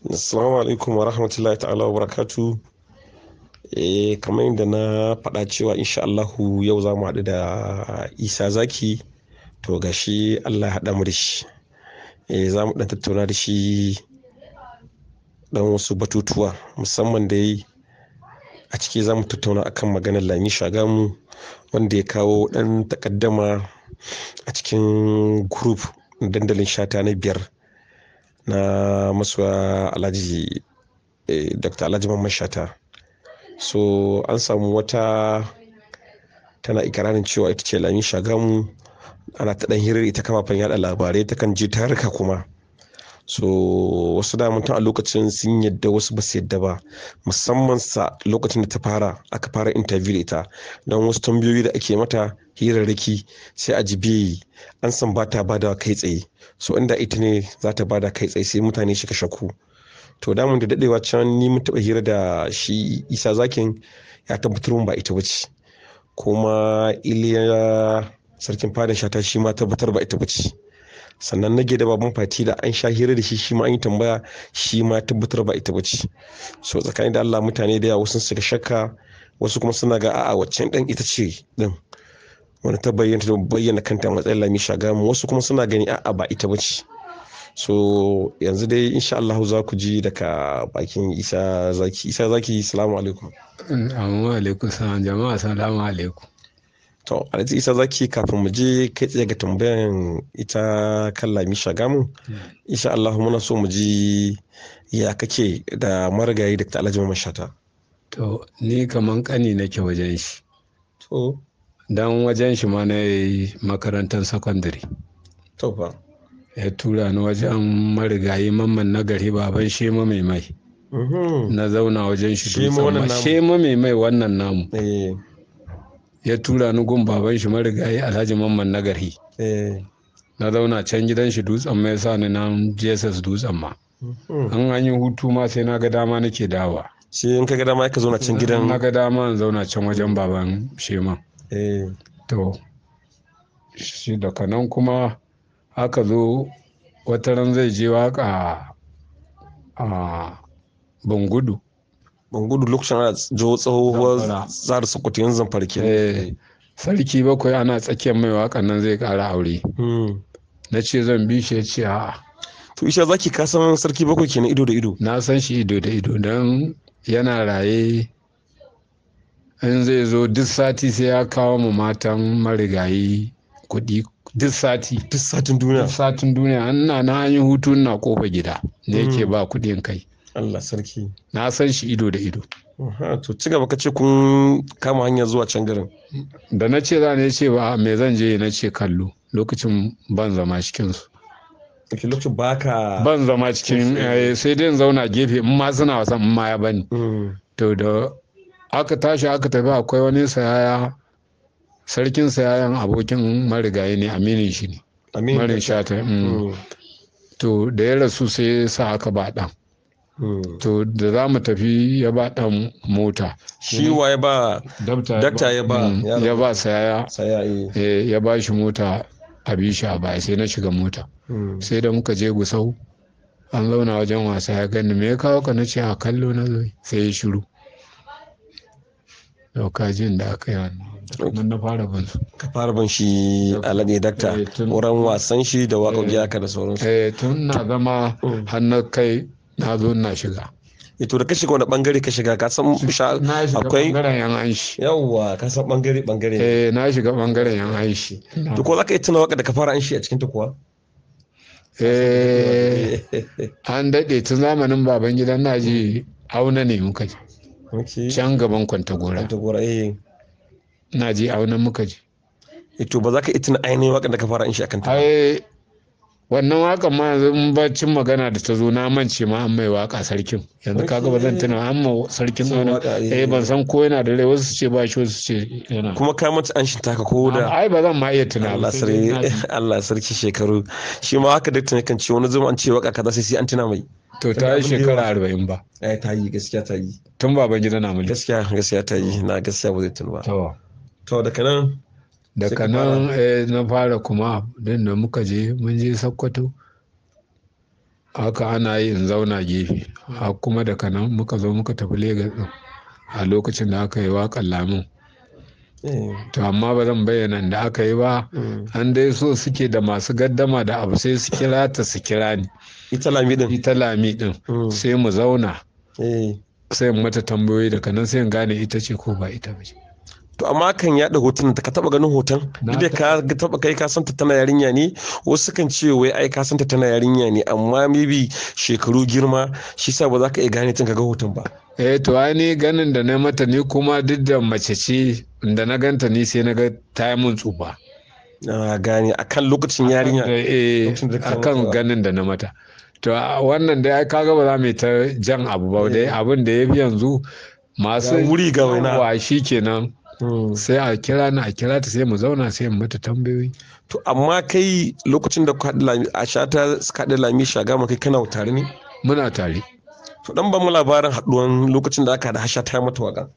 Assalamu alaikum wa rahmatullahi ta'ala wa barakatu. Kamar yadda na faɗa cewa insha Allahu yau za mu haɗu da Isa Zaki, to gashi Allah ya haɗa mu da shi. Za mu ɗan tattauna da shi ɗan wasu batutuwa musamman da yi a ciki za mu tattauna akan maganar Lami Shagamu wanda ya kawo ɗan takaddama a cikin group dandalin Shata na 5 na masoya Alhaji Dr. Alhaji Mamman Shata. So an samu wata tana ikirarin cewa ita ce Lami Shagamu, ana ta ɗan hirar ita kafafen yada labarai ta kan je tarika kuma. So wasu damantan a lokacin sun yadda, wasu ba su yadda ba, musamman sa lokacin da aka fara interview da ita, don wasu tambayoyi da ake mata hirarraki sai a jibi an san ba ta bada kai tsaye. So inda ita ne za ta bada kai tsaye sai mutane shi ka shaku. To damun da dadewa can ni mun taɓa hira da shi Isa Zakin, ya tabbatar mun ba ita bace, kuma Iliya sarkin fadan Shata shi ma tabbatar ba ita bace. Sannan nage da baban fati da an sha hira da shi ma an yi tambaya, shi ma tabbatar ba ita bace. So tsakanin da Allah mutane da yawa wasu suka shakka, wasu kuma suna ga a'a waccan dan ita ce din wani ta bayyana kanta a matsayin Lami Shagamu, wasu kuma suna gani a'a ba ita bace. So yanzu dai insha Allah za ku ji daga bakin Isa Zaki. Isa Zaki, salamu alaikum. Amma alaikum salam jama'a, salamu alaikum. To Alhaji Isa Zaki, kafin mu je kai tsaye ga tambayan ita kan Lami Shagamu, insha Allah muna so mu ji ya kake da marigayi Dr. Alhaji Mamman Shata. To ni kaman kani nake wajen shi. To Dan wajen shi ma na yi makarantar sakandare. to fa. Ya tura ni wajen marigayi Mamman Nagari baban Shema mai mai. Na zauna wajen shi Shema mai mai wannan namu. Ya tura ni gun baban shi marigayi Alhaji Mamman Nagari. Na zauna can gidan shi Dutsen mai, sa ni nan JSS Dutsen ma. An yi hutu ma sai na ga dama nake dawa. Shi in ka ga dama ka zauna can gidan? Na ga dama in zauna can wajen baban Shema. To shi daga nan kuma aka zo wata ran zai je waka a Bangudu. Bangudu lokacin ana jo tsohuwar tsara Sokoto yanzu Zamfara kenan. Sarki bakwai ana tsakiyar mai wakan nan zai kara aure. Na ce zan bi shi, ya ce a'a. To Isa Zaki, ka san Sarki bakwai kenan ido da ido? Na san shi ido da ido, don yana raye. In zai zo duk sati sai ya kawo mu matan marigayi kuɗi, duk sati. Duk satin duniya? Duk satin duniya. Ina na an yi hutu na kofa gida da yake ba kuɗin kai. Allah sarki. Na san shi ido da ido. To ci gaba, ka ce kun kama hanyar zuwa can garin? Da na ce za ne ce ba me zan je, na ce kallo. Lokacin ban zama cikinsu. Lokacin baka ban zama cikin, sai dai in zauna gefe in ma suna wasan in ma ya bani. To da aka tashi aka tafi, akwai wani sayaya, sarkin sayayan abokin marigayi ne, aminin shi ne, Marin Shata. To da ya rasu sai sa aka ba ɗan. To da za mu tafi ya ba ɗan mota. Shi wa ya ba? Dakta ya ba? Ya ba sayaya. Ya ba shi mota a bi shi a baya, sai na shiga mota. Sai da muka je Gusau an zauna wajen wasa, ya gani me ya kawo ka, na ce a kallo na zo, sai ya shiru. Jin da aka yi wannan na fara bin su. Ka fara bin shi Alhaji Dakta wurin wasan shi da waƙoƙi haka da sauransu? Tun na zama hannun kai na zo na shiga. To da ka shiga wani bangare ka shiga? Ka san akwai bangaren yan anshi. Yawwa, ka san bangare ne. Na shiga bangaren yan anshi. To ko za ka yi tuna waƙa da ka fara anshi a cikin ta kuwa? An daɗe tun zamanin baban gidan naji auna ne muka ji. Can gaban Kwantagora. Na ji auna muka ji. To ba za ka yi tuna ainihin waƙar da ka fara anshi a kanta? Wannan waƙar ma yanzu bacin magana da ta zo na mance ma an mai waƙa sarkin. Yanzu kaga ba zan tuna an ma sarkin auna. Ban san ko yana da rai, wasu ce ba shi, wasu ce yana. Kuma ka manta an shi taka ko da? Ba zan ma iya tuna. Allah sarki shekaru. Shi ma haka dakta ne kan ce wani zuma an ce waƙa kaza sai an tuna mai. To ta yi shekara 40 ba. Ta yi, gaskiya ta yi. Tun baban gida na mulki. Gaskiya ta yi, na gaskiya ba zai tuna ba. To daga nan daga nan na fara kuma din da muka je mun je Sokoto haka ana yi in zauna gefe a kuma daga nan muka zo muka tafi Legas din a lokacin da aka yi waƙar Lamin. To amma ba zan bayyana da aka yi ba, an dai so suke da masu gaddama da abu sai su kira ta su kira ni. Ita Lami din sai mu zauna sai mu mata tambayoyi daga nan sai in gane ita ce ko ba ita ba ce. To amma kan yaɗa hoton ka taba ganin hoton? Duk da ka taba kai ka santa tana yarinya ne, wasu kan ce wai ai ka santa tana yarinya ne amma maybe shekaru girma shi sa ba za ka iya gane tun ka ga hoton ba. To ai ni ganin da na mata ni kuma duk da mace ce da na ganta ni sai na ga ta yi mun tsufa. Gane akan lokacin yarinya. Akan ganin da na mata. To wannan dai ai kaga ba za mu ta jan abu ba dai abin da ya fi yanzu masu wuri ga waina shi kenan. Sai a kira ta sai mu zauna sai mu mata tambayoyi. To amma kai lokacin da ku haɗu Lami a Shata suka haɗu Lami Shagama kai kana tare ne? Muna tare. To dan ba mu labarin haɗuwan lokacin da aka haɗa Shata mata waka.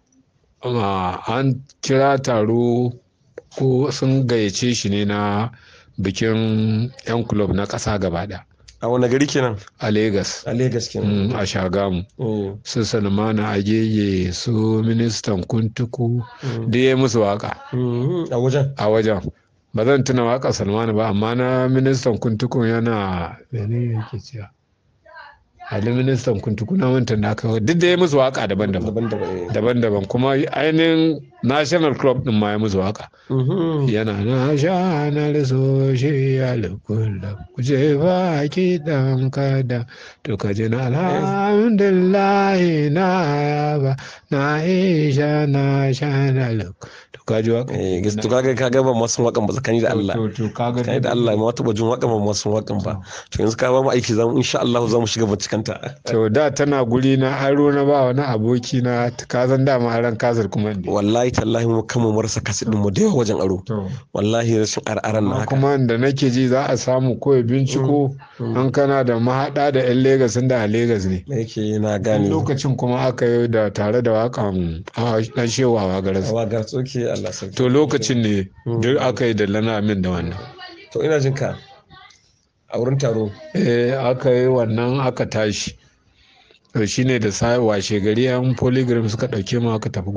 An kira taro ko sun gayyace shi ne na bikin 'yan kulob na ƙasa gaba ɗaya. A wani gari kenan? A Legas. A Legas kenan. A Shagamu. Su Salmana Agege su ministan Kuntuku da ya musu waka. A wajen? A wajen. Ba zan tuna waka Salmana ba amma na ministan Kuntuku yana mene yake cewa. Ali ministan Kuntuku na wantan da aka duk da ya musu waka daban-daban kuma ainihin national club din ma ya musu waka. Yana national social club kuje ba ki dan kada to kaje na alhamdulillah na yaba na isha national to kaje waka. To kaga ba masu wakan ba tsakani da Allah. To kaga da Allah ma taba jin wakan ba masu wakan ba. To yanzu ka ba mu aiki zamu insha Allah zamu shiga bincikanta. To da tana guri na aro na ba wani aboki na kazan dama aran kasar kuma ne. Wallahi tallahi mu kama marasa kasid din mu da yawa wajen aro. Wallahi rashin aran na haka. Kuma da nake ji za a samu ko binciko an kana da mahada da yan Legas da a Legas ne. Yake na gane. Lokacin kuma aka yi da tare da wakan dan shewawa garas. Garas oke Allah sarki. To lokacin ne duk aka yi da lana min da wannan. To ina jin ka a wurin taro. Aka yi wannan aka tashi. To shine da washe gari yan polygram suka dauke mu aka tafi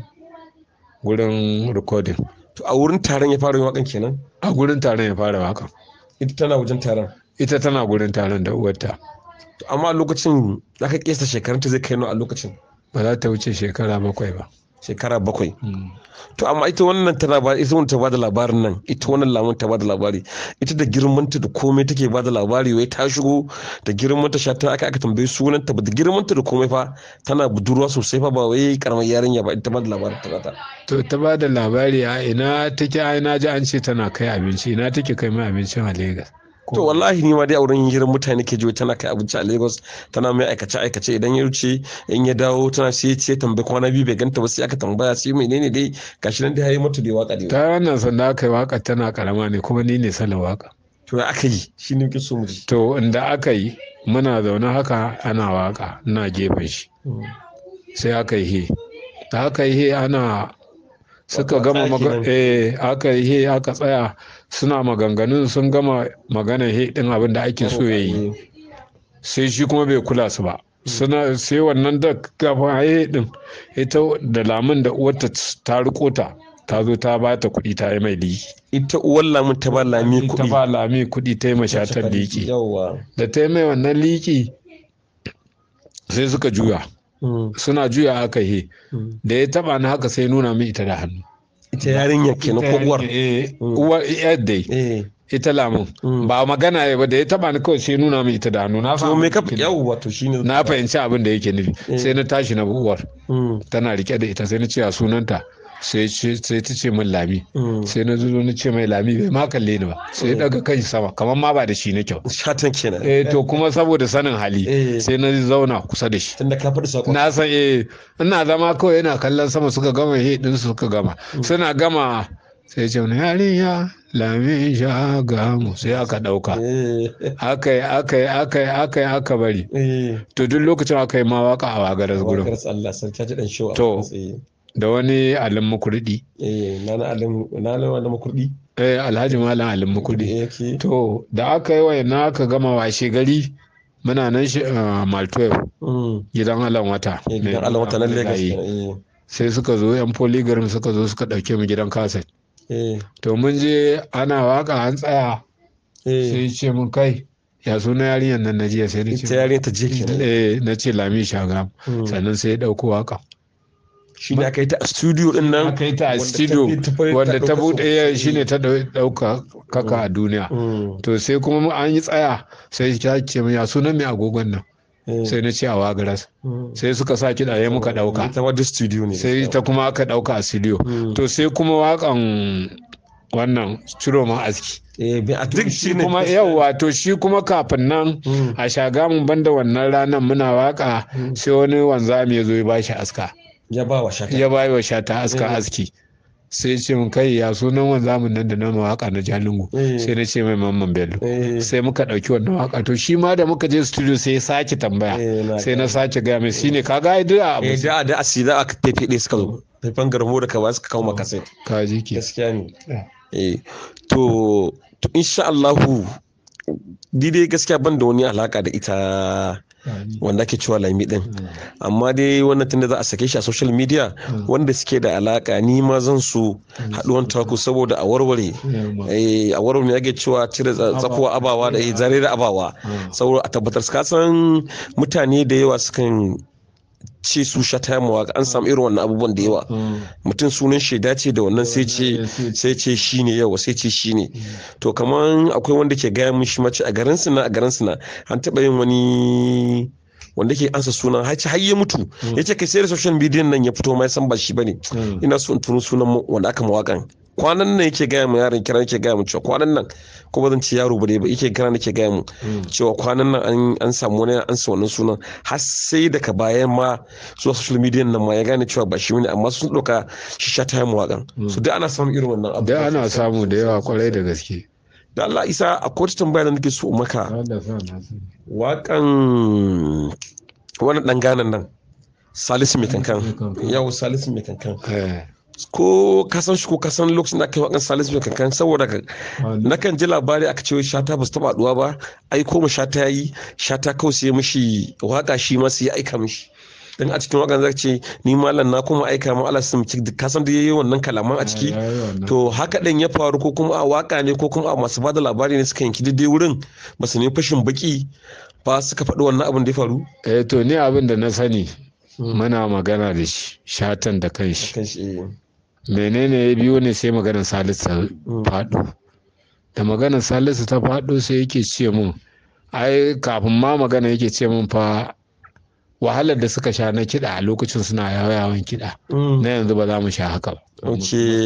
gurin recording. To a wurin taron ya fara yin wakan kenan? A gurin taron ya fara wakan. Ita tana wajen taron? Ita tana gurin taron da uwarta. To amma lokacin za ka kesa shekarunta zai kai a lokacin? Ba za ta wuce shekara 7 ba. Shekara 7. To amma ita wannan ta bada labarin nan, ita wannan Lamin ta bada labari, ita da girmanta da komai take bada labari, wai ta shigo da girmanta Shata aka tambayi sunanta ba da girmanta da komai fa tana budurwa sosai fa ba wai karamar yarinya ba, ita bada labarin ta bata. To ta bada labari a ina take, ai na ji an ce tana kai abinci, ina take kai mai abincin a Legas. To wallahi ni ma dai a wurin hirar mutane ke jiwa tana kai abinci a Lagos, tana mai aikace idan ya wuce in ya dawo tana sai ce tambayi kwana biyu bai ganta ba sai aka tambaya sai menene dai gashi nan dai yayi mata da waka dai. Ta wannan sanda aka yi waka tana karama ne kuma ni ne salon waka. To ya aka yi shi ne muke so mu ji. To inda aka yi muna zaune haka ana waka ina gefen shi sai aka yi he da aka yi he ana suka gama aka yi he aka tsaya suna maganganun sun gama magana he din abin da ake so ya yi sai shi kuma bai kula su ba suna sai wannan da kafin he din ita da Lamin da uwarta ta riko ta zo ta ba ta kuɗi ta yi mai liki. Ita uwar Lamin ta ba Lami kuɗi. Ta ba Lami kuɗi ta yi ma Shata liki. Da ta yi mai wannan liki sai suka juya. Suna juya aka yi da ya taba ni haka sai nuna min ita da hannu. Ita yarinya kenan ko uwar? Uwar yadda ita Lamin ba magana ya ba da ya taba ni kawai sai nuna min ita da hannu. Na fahimci abin da yake nufi sai na tashi na uwar tana rike da ita sai na ce a sunanta sai ta ce min Lami sai na zo na ce mai Lami bai ma kalle ni ba sai ya daga kai sama kamar ma ba da shi na kyau. Shatan kenan. To kuma saboda sanin hali sai na zauna kusa da shi. Tunda ka faɗi sako. Na san ina zama kawai yana kallon sama suka gama he din suka gama. Suna gama sai ce wani yarinya Lami Shagamu sai aka dauka. Aka bari. To duk lokacin aka yi ma waka a wagaras gurin. Allah sarki ji dan show. To da wani Alin Makurdi. Nana Makurdi. Alhaji Malam Alin Makurdi. To da aka yi wayannan aka gama washe gari muna nan shi Maltweb gidan Alan Wata gidan Alan Wata na Lagos sai suka zo yan Polygram suka zo suka dauke mu gidan kaset to mun je ana waka an tsaya sai ce mun kai ya suna yarinyar nan na jiya sai na ce yarinyar ta je na ce Lami Shagam sannan sai ya dauko waka shi ne aka yi ta a studio din nan aka yi ta a studio wanda ta buɗe shi ne ta ɗauka kaka a duniya to sai kuma an yi tsaya sai ta ce ya sunan mai agogon nan sai na ce a Wagaras sai suka sa kiɗa ya muka ɗauka sai ta kuma aka ɗauka a studio to sai kuma waƙan wannan Ciroma Aski duk shi ne kuma yawa to shi kuma kafin nan a Shagamun banda wannan ranar muna waka sai wani wanzami ya zo ya bashi aska ya ba wa shata aska aski sai ce mun kai ya sunan wanzamin nan da na waka na Jalingo sai na ce mai Mamman Bello sai muka dauki wannan waka to shi ma da muka je studio sai ya sake tambaya sai na sake ga mai shine kaga ai da abu da asida aka fefede suka zo fefan garmo da kaba suka kawo maka sai kaji ke gaskiya ne to insha Allah dai gaskiya ban da wani alaka da ita wanda ake cewa Lami din amma dai wannan tunda za a sake shi a social media wanda suke da alaka ni ma zan so haduwan taku saboda a warware ne ake cewa cire tsakuwa abawa da zare da abawa saboda a tabbatar ka san mutane da yawa sukan ce su Shata mawaka an samu irin wannan abubuwan da yawa mutum sunan shaida ce da wannan sai ce shi ne yawa sai ce shi ne to kamar akwai wanda ke gaya min shi mace a garin suna an taɓa yin wani wanda ke ansa sunan har ya mutu ya ce kai sai da social media nan ya fito ma ya san ba shi bane ina so in tuno sunan wanda aka mawakan kwanan nan yake gaya mu yaron kira yake gaya mu cewa kwanan nan ko ba zan ci yaro ba yake kira nake gaya mu cewa kwanan nan an samu wani an sa wannan sunan har sai daga bayan ma zuwa social media nan ma ya gane cewa ba shi ne amma sun ɗauka shi Shata mu wakan so dai ana samun irin wannan abu da ana samu da yawa kwarai da gaske da Allah isa a kowace tambaya da nake so maka wakan wani dan ganan nan Salisu Mai Kankan yau Salisu Mai Kankan ko kasan shi ko kasan lokacin da aka yi wakan Salisu Mai Kankan saboda na kan ji labari aka ce Shata ba su taba haduwa ba ai ko mu Shata yayi Shata kawai sai mishi waka shi ma sai ya aika mishi dan a cikin wakan zaka ce ni mallan na kuma aika ma Allah sun ci kasan da yayi wannan kalaman a ciki to haka din ya faru ko kuma a waka ne ko kuma a masu bada labari ne suka yanki daidai wurin ba su ne fashin baki ba suka faɗi wannan abin da ya faru to ni abin da na sani muna magana da shi Shatan da kanshi menene ya biyo ne sai maganar Salisu faɗo da maganar Salisu ta faɗo sai yake ce mun ai kafin ma magana yake ce mun fa wahalar da suka sha na kiɗa a lokacin suna yawan kiɗa na yanzu ba za mu sha haka ba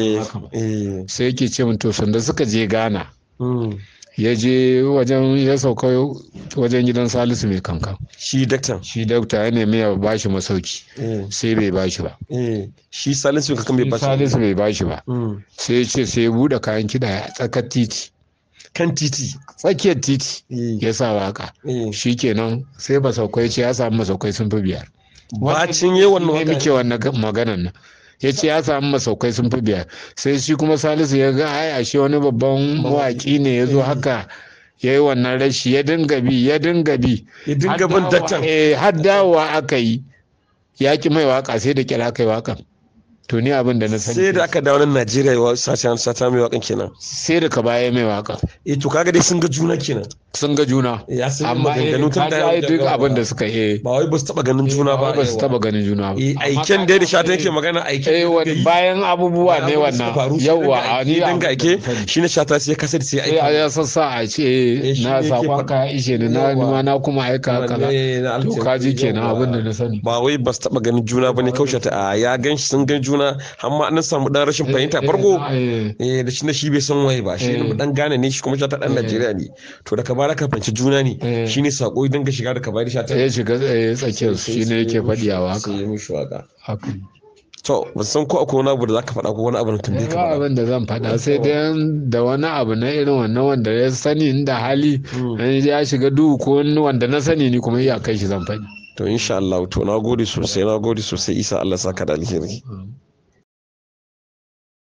sai yake ce mun to sanda suka je Ghana ya je ya sauka wajen gidan Salisu Mai Kankan shi dakta ya nemi ya bashi masauki sai bai bashi ba shi Salisu Mai Kankan bai bashi ba sai ya ce sai ya bude kayan kiɗa a tsakar titi kan titi tsakiyar titi ya sa waka shi kenan sai masaukai ce ya samu masaukai sun fi 5 bacin yi wannan muke wannan maganan nan ya ce ya samu masaukai sun fi 5 sai shi kuma Salisu ya ga ai ashe wani babban mawaki ne ya zo haka ya yi wannan rashi ya dinga bi bin daktan har dawowa aka yi ya ki mai waka sai da kira kai wakan to ni abin da na sani sai da aka dawo nan Najeriya ya Shata mai wakan kenan sai da ka baya mai waka to kaga dai sun ga juna kenan amma kaga duk abin da suka ba wai ba su taba ganin juna ba aiken dai da Shata yake magana aiken bayan abubuwa ne wannan yawa ni dan ga aike shine Shata sai kasar sai aike ya sassa a ce na sakon ka ishe ni na kuma aika kaza to kaji kenan abin da na sani ba wai ba su taba ganin juna bane kaushe ta ya gan shi sun gan juna amma an samu dan rashin fahimta farko da shi bai san waye ba shi dan Ghana ne shi kuma Shata dan Najeriya ne to da ka bara ka fanci juna ne shine sako idan ka shiga da ka bayar Shata ya shiga tsakiyar shine yake fadiyawa haka to ban san ko akwai wani abu da zaka faɗa ko wani abu na tambaye ka abin da zan faɗa sai dai da wani abu na irin wannan wanda ya sani inda hali ya shiga duhu ko wanda na sani ni kuma iya kai shi zan faɗi to insha Allah to na gode sosai Isa Allah saka da alheri